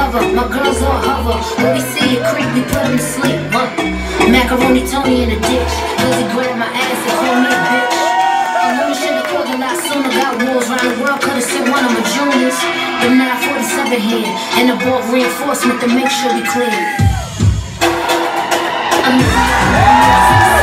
cover, my girls all hover. When we see a creep, we put them to sleep. Macaroni Tony in the ditch. Lizzie grab my ass and call me a bitch. And women should've called a lot sooner. Got wars around the world, could've sent one of my juniors. The 947 here, and the bulk reinforcement to make sure we clear. I'm